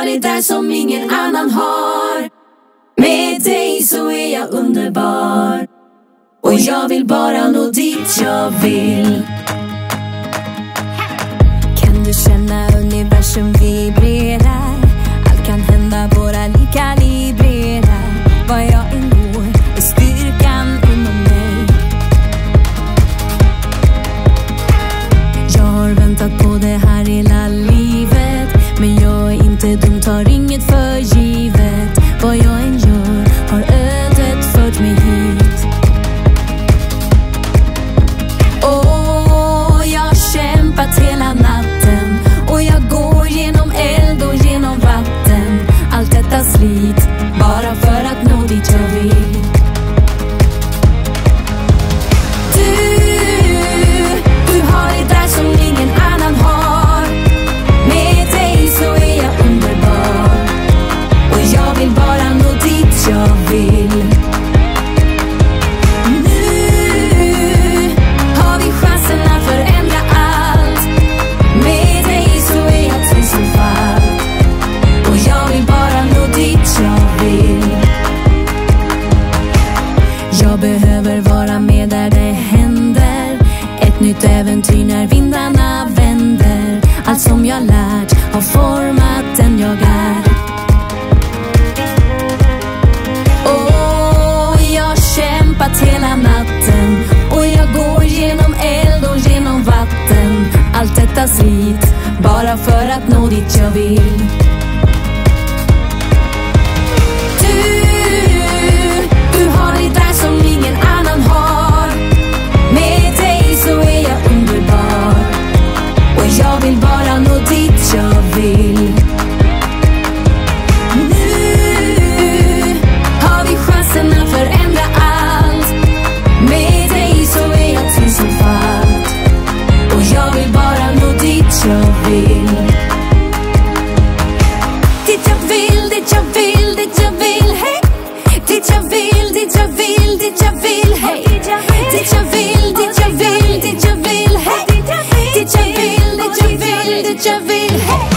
har det där som ingen annan har. Med dig så är jag underbar, och jag vill bara nå dit jag vill. Kan du känna universum vibrerar? Allt kan hända, bara liv kalibrerar. Var jag än går är styrkan inom mig. Jag har väntat på det här hela livet, men jag är inte dum, tar inget för givet. Vad jag än gör har ödet fört mig hit. Jag har kämpat hela natten, och jag går genom eld och genom vatten. Allt detta slit bara för att nå dit jag vill. Du har det där som ingen annan har. Med dig så är jag underbar, och jag vill bara nå dit jag vill. Nu har vi chansen att förändra allt. Med dig så är jag tusenfalt, och jag vill bara nå dit jag vill. Jag behöver vara med där det händer. Ett nytt äventyr när vindarna vänder. Allt som jag lärt har format den jag är. Jag har kämpat hela natten, och jag går genom eld och genom vatten. Allt detta slit bara för att nå dit jag vill. Du har det där som ingen annan har. Med dig så är jag underbar, och jag vill bara nå dit jag vill. Nu har vi chansen att förändra allt. Med dig så är jag tusenfalt, och jag vill bara nå dit jag vill. Dit jag vill, dit jag vill, dit jag vill, hej. Dit jag vill, dit jag vill, dit jag vill, hej. Dit jag vill, dit jag vill, dit jag vill, hej. Dit jag vill, dit jag vill, dit jag vill, hej.